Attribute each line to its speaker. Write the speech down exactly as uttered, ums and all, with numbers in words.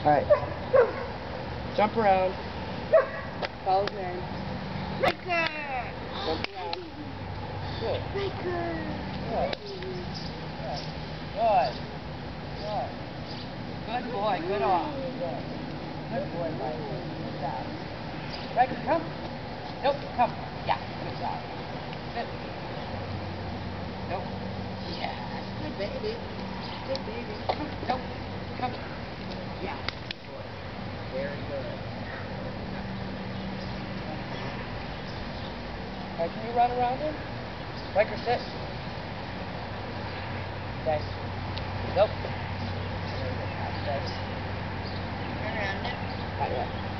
Speaker 1: Alright. Jump around. Call his name.
Speaker 2: Riker!
Speaker 1: Jump around. Good.
Speaker 2: Riker!
Speaker 1: Good. Good. Good. Good boy. Good off. Good. Good boy, Mike. Good job. Riker, come. Nope, come. Yeah, good job. Good. Nope. Yeah. Good baby. Good baby. Come. Nope. Come. Yeah. Good boy. Very good. Alright, can you run around him? Riker, sit. Okay. Nope. Very good. Nice. Turn around. Not yet.